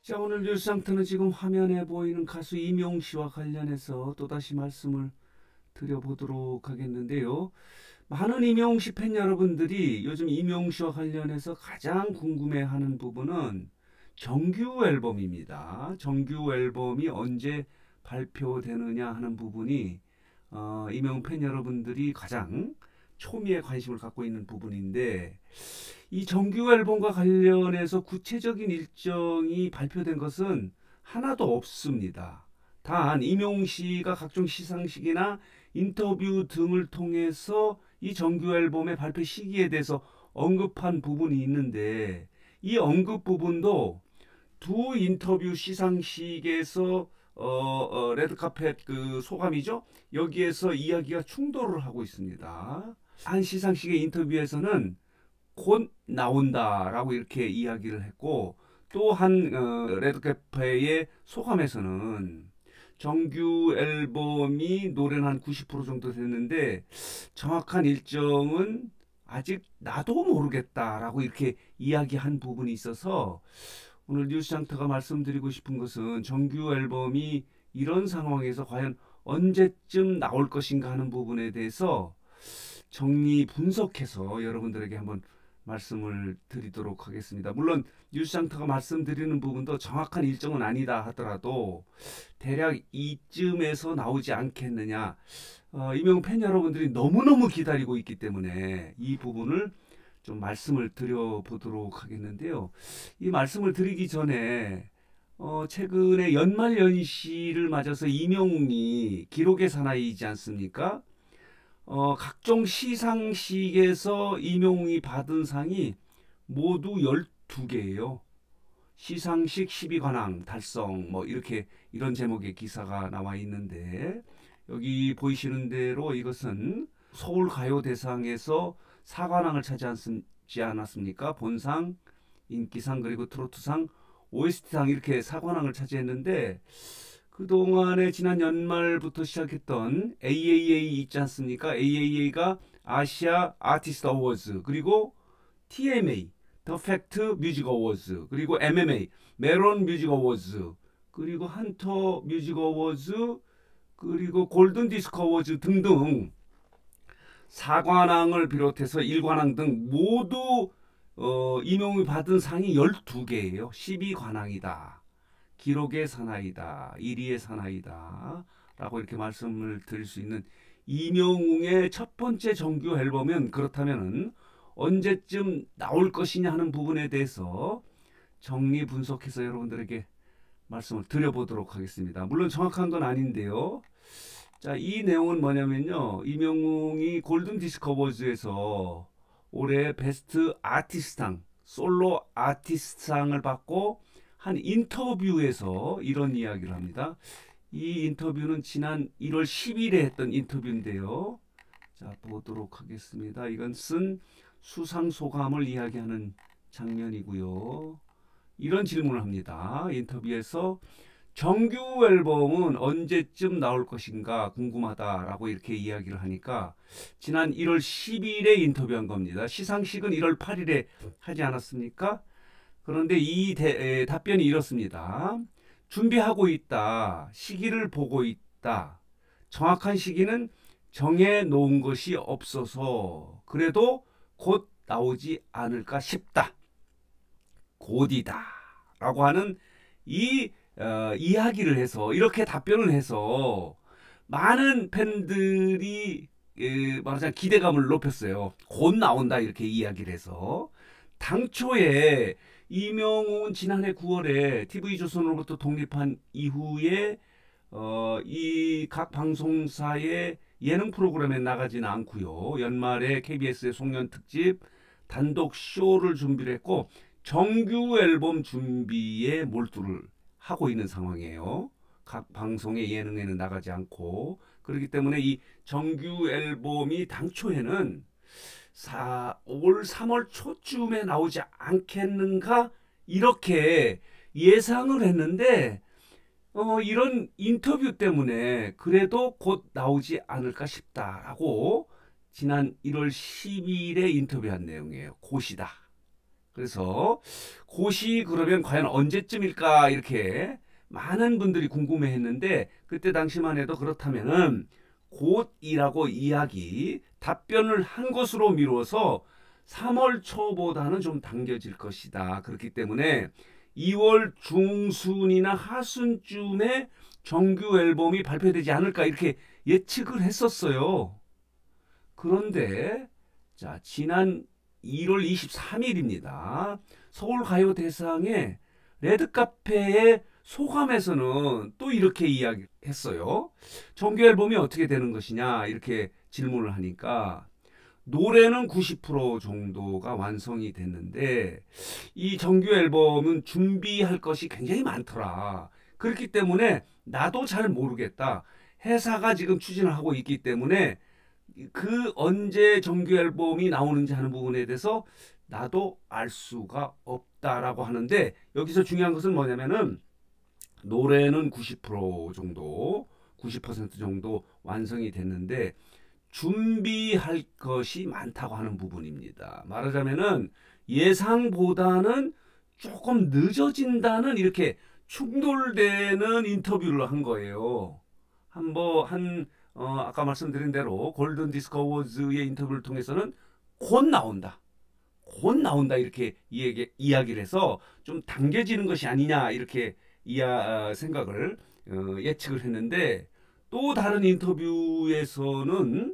자, 오늘 뉴스상태는 지금 화면에 보이는 가수 임용 씨와 관련해서 또다시 말씀을 드려보도록 하겠는데요. 많은 임용 씨 팬 여러분들이 요즘 임용 씨와 관련해서 가장 궁금해하는 부분은 정규 앨범입니다. 정규 앨범이 언제 발표되느냐 하는 부분이 임용 팬 여러분들이 가장 초미의 관심을 갖고 있는 부분인데, 이 정규 앨범과 관련해서 구체적인 일정이 발표된 것은 하나도 없습니다. 단 임용 씨가 각종 시상식이나 인터뷰 등을 통해서 이 정규 앨범의 발표 시기에 대해서 언급한 부분이 있는데, 이 언급 부분도 두 인터뷰 시상식에서 레드카펫 그 소감이죠. 여기에서 이야기가 충돌을 하고 있습니다. 한 시상식의 인터뷰에서는 곧 나온다라고 이렇게 이야기를 했고, 또 한 레드카펫의 소감에서는 정규 앨범이 노래는 한 90% 정도 됐는데 정확한 일정은 아직 나도 모르겠다라고 이렇게 이야기한 부분이 있어서, 오늘 뉴스장터가 말씀드리고 싶은 것은 정규 앨범이 이런 상황에서 과연 언제쯤 나올 것인가 하는 부분에 대해서 정리 분석해서 여러분들에게 한번 말씀을 드리도록 하겠습니다. 물론 뉴스장터가 말씀드리는 부분도 정확한 일정은 아니다 하더라도 대략 이쯤에서 나오지 않겠느냐. 임용 팬 여러분들이 너무너무 기다리고 있기 때문에 이 부분을 좀 말씀을 드려보도록 하겠는데요. 이 말씀을 드리기 전에 최근에 연말연시를 맞아서 임영웅이 기록의 사나이이지 않습니까? 각종 시상식에서 임영웅이 받은 상이 모두 12개예요. 시상식 12관왕 달성 뭐 이렇게 이런 제목의 기사가 나와 있는데, 여기 보이시는 대로 이것은 서울가요대상에서 4관왕을 차지하지 않았습니까? 본상, 인기상, 그리고 트로트상, OST상 이렇게 4관왕을 차지했는데, 그동안에 지난 연말부터 시작했던 AAA 있지 않습니까? AAA가 아시아 아티스트 어워즈, 그리고 TMA 더 팩트 뮤직 어워즈, 그리고 MMA 메론 뮤직 어워즈, 그리고 헌터 뮤직 어워즈, 그리고 골든 디스크 어워즈 등등 4관왕을 비롯해서 1관왕 등 모두 임용이 받은 상이 12개예요. 12관왕이다. 기록의 사나이다. 1위의 사나이다. 라고 이렇게 말씀을 드릴 수 있는 임영웅의 첫 번째 정규 앨범은 그렇다면 언제쯤 나올 것이냐 하는 부분에 대해서 정리 분석해서 여러분들에게 말씀을 드려보도록 하겠습니다. 물론 정확한 건 아닌데요. 자, 이 내용은 뭐냐면요. 임영웅이 골든 디스크 어워즈에서 올해 베스트 아티스트상, 솔로 아티스트상을 받고 한 인터뷰에서 이런 이야기를 합니다. 이 인터뷰는 지난 1월 10일에 했던 인터뷰인데요. 자, 보도록 하겠습니다. 이건 쓴 수상 소감을 이야기하는 장면이고요. 이런 질문을 합니다. 인터뷰에서 정규 앨범은 언제쯤 나올 것인가 궁금하다라고 이렇게 이야기를 하니까, 지난 1월 10일에 인터뷰한 겁니다. 시상식은 1월 8일에 하지 않았습니까? 그런데 이 답변이 이렇습니다. 준비하고 있다. 시기를 보고 있다. 정확한 시기는 정해 놓은 것이 없어서 그래도 곧 나오지 않을까 싶다. 곧이다. 라고 하는 이 이야기를 해서, 이렇게 답변을 해서 많은 팬들이 말하자면 기대감을 높였어요. 곧 나온다 이렇게 이야기를 해서. 당초에 이명웅은 지난해 9월에 TV조선으로부터 독립한 이후에 이 각 방송사의 예능 프로그램에 나가지는 않고요. 연말에 KBS의 송년 특집 단독 쇼를 준비를 했고 정규 앨범 준비에 몰두를 하고 있는 상황이에요. 각 방송의 예능에는 나가지 않고. 그렇기 때문에 이 정규 앨범이 당초에는 올 3월 초쯤에 나오지 않겠는가 이렇게 예상을 했는데, 이런 인터뷰 때문에 그래도 곧 나오지 않을까 싶다라고 지난 1월 10일에 인터뷰한 내용이에요. 곧이다. 그래서 곧이 그러면 과연 언제쯤일까 이렇게 많은 분들이 궁금해했는데 그때 당시만 해도 그렇다면은 곧이라고 답변을 한 것으로 미뤄서 3월 초보다는 좀 당겨질 것이다. 그렇기 때문에 2월 중순이나 하순쯤에 정규 앨범이 발표되지 않을까 이렇게 예측을 했었어요. 그런데 자, 지난 1월 23일입니다. 서울가요대상의 레드카페의 소감에서는 또 이렇게 이야기했어요. 정규 앨범이 어떻게 되는 것이냐 이렇게 질문을 하니까 노래는 90% 정도가 완성이 됐는데 이 정규 앨범은 준비할 것이 굉장히 많더라. 그렇기 때문에 나도 잘 모르겠다. 회사가 지금 추진을 하고 있기 때문에 그 언제 정규 앨범이 나오는지 하는 부분에 대해서 나도 알 수가 없다라고 하는데 여기서 중요한 것은 뭐냐면은 노래는 90% 정도, 90% 정도 완성이 됐는데 준비할 것이 많다고 하는 부분입니다. 말하자면은 예상보다는 조금 늦어진다는 이렇게 충돌되는 인터뷰를 한 거예요. 아까 말씀드린 대로 골든 디스크 어워즈의 인터뷰를 통해서는 곧 나온다. 곧 나온다 이렇게 이야기를 해서 좀 당겨지는 것이 아니냐 이렇게 생각을 예측을 했는데 또 다른 인터뷰에서는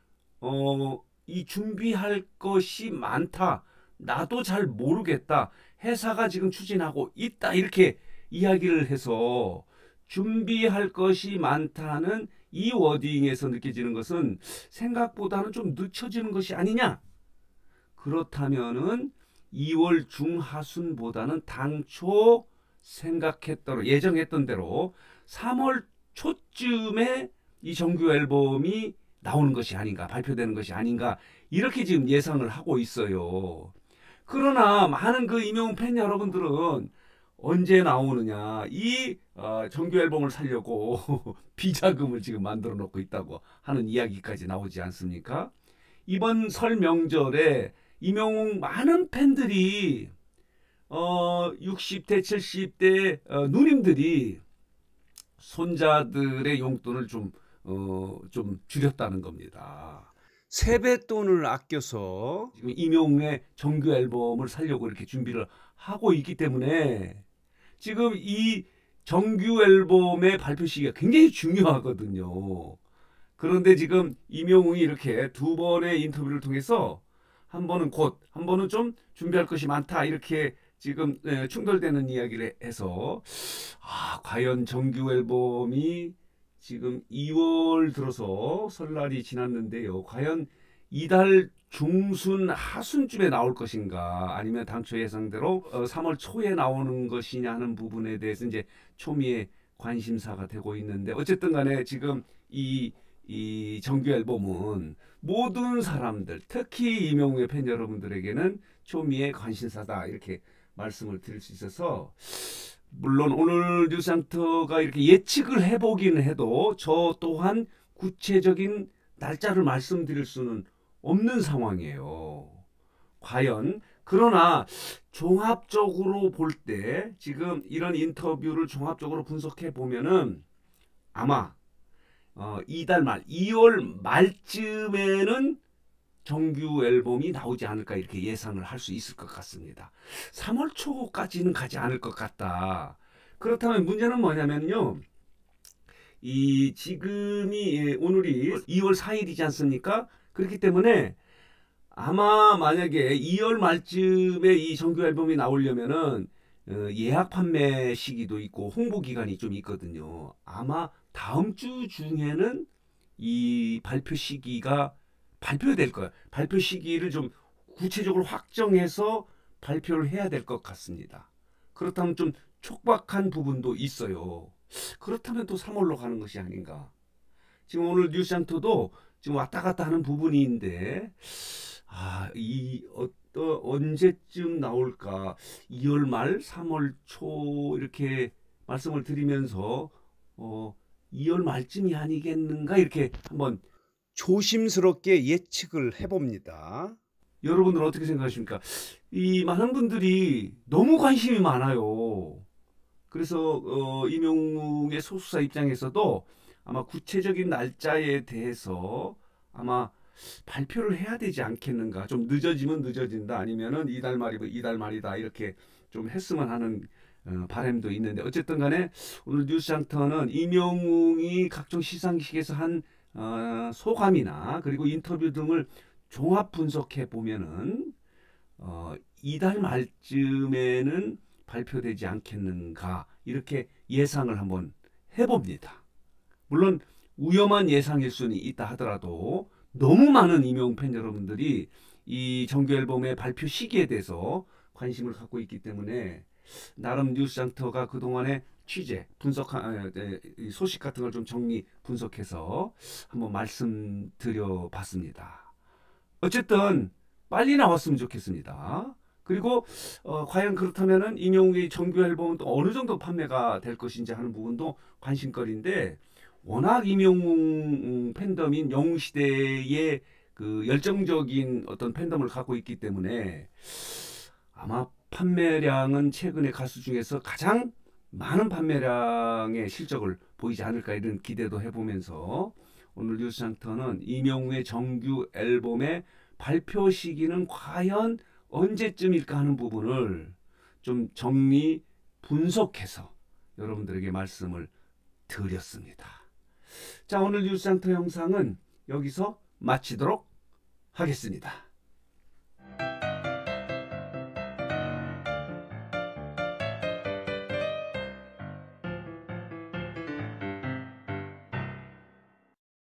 이 준비할 것이 많다. 나도 잘 모르겠다. 회사가 지금 추진하고 있다. 이렇게 이야기를 해서 준비할 것이 많다는 이 워딩에서 느껴지는 것은 생각보다는 좀 늦춰지는 것이 아니냐. 그렇다면은 2월 중하순보다는 당초 예정했던 대로 3월 초쯤에 이 정규 앨범이 나오는 것이 아닌가, 발표되는 것이 아닌가, 이렇게 지금 예상을 하고 있어요. 그러나 많은 그 임영웅 팬 여러분들은 언제 나오느냐, 이 정규 앨범을 살려고 비자금을 지금 만들어 놓고 있다고 하는 이야기까지 나오지 않습니까? 이번 설 명절에 임영웅 많은 팬들이 60대, 70대 누님들이 손자들의 용돈을 좀 줄였다는 겁니다. 세뱃돈을 아껴서 지금 임영웅의 정규 앨범을 살려고 이렇게 준비를 하고 있기 때문에 지금 이 정규 앨범의 발표 시기가 굉장히 중요하거든요. 그런데 지금 임영웅이 이렇게 두 번의 인터뷰를 통해서 한 번은 한 번은 좀 준비할 것이 많다 이렇게 지금 충돌되는 이야기를 해서 과연 정규 앨범이 지금 2월 들어서 설날이 지났는데요. 과연 이달 중순 하순쯤에 나올 것인가 아니면 당초 예상대로 3월 초에 나오는 것이냐 하는 부분에 대해서 이제 초미의 관심사가 되고 있는데 어쨌든 간에 지금 이 정규 앨범은 모든 사람들 특히 임영웅의 팬 여러분들에게는 초미의 관심사다 이렇게 말씀을 드릴 수 있어서 물론 오늘 뉴스센터가 이렇게 예측을 해보기는 해도 저 또한 구체적인 날짜를 말씀드릴 수는 없는 상황이에요. 과연 그러나 종합적으로 볼 때 지금 이런 인터뷰를 종합적으로 분석해 보면은 아마 이달 말 2월 말쯤에는 정규 앨범이 나오지 않을까 이렇게 예상을 할 수 있을 것 같습니다. 3월 초까지는 가지 않을 것 같다. 그렇다면 문제는 뭐냐면요. 지금이 오늘이 2월 4일이지 않습니까? 그렇기 때문에 아마 만약에 2월 말쯤에 이 정규 앨범이 나오려면은 예약 판매 시기도 있고 홍보 기간이 좀 있거든요. 아마 다음 주 중에는 이 발표 시기가 발표될 거예요. 발표 시기를 좀 구체적으로 확정해서 발표를 해야 될 것 같습니다. 그렇다면 좀 촉박한 부분도 있어요. 그렇다면 또 3월로 가는 것이 아닌가. 지금 오늘 뉴스센터도 지금 왔다 갔다 하는 부분인데 언제쯤 나올까? 2월 말, 3월 초 이렇게 말씀을 드리면서 2월 말쯤이 아니겠는가 이렇게 한번 조심스럽게 예측을 해봅니다. 여러분들은 어떻게 생각하십니까? 이 많은 분들이 너무 관심이 많아요. 그래서 임영웅의 소수사 입장에서도 아마 구체적인 날짜에 대해서 아마 발표를 해야 되지 않겠는가. 좀 늦어지면 늦어진다. 아니면은 이달 말이면 이달 말이다. 이렇게 좀 했으면 하는 바람도 있는데 어쨌든 간에 오늘 뉴스장터는 임영웅이 각종 시상식에서 한 소감이나 그리고 인터뷰 등을 종합 분석해 보면은 이달 말쯤에는 발표되지 않겠는가 이렇게 예상을 한번 해봅니다. 물론 위험한 예상일 수는 있다 하더라도 너무 많은 임영웅 팬 여러분들이 이 정규 앨범의 발표 시기에 대해서 관심을 갖고 있기 때문에 나름 뉴스장터가 그동안의 취재, 분석한 소식 같은 걸 좀 정리 분석해서 한번 말씀드려 봤습니다. 어쨌든 빨리 나왔으면 좋겠습니다. 그리고 과연 그렇다면은 임영웅의 정규 앨범은 또 어느 정도 판매가 될 것인지 하는 부분도 관심거리인데 워낙 임영웅 팬덤인 영웅시대의 그 열정적인 어떤 팬덤을 갖고 있기 때문에 아마 판매량은 최근의 가수 중에서 가장 많은 판매량의 실적을 보이지 않을까 이런 기대도 해보면서 오늘 뉴스장터는 임영웅의 정규 앨범의 발표 시기는 과연 언제쯤일까 하는 부분을 좀 정리 분석해서 여러분들에게 말씀을 드렸습니다. 자, 오늘 뉴스장터 영상은 여기서 마치도록 하겠습니다.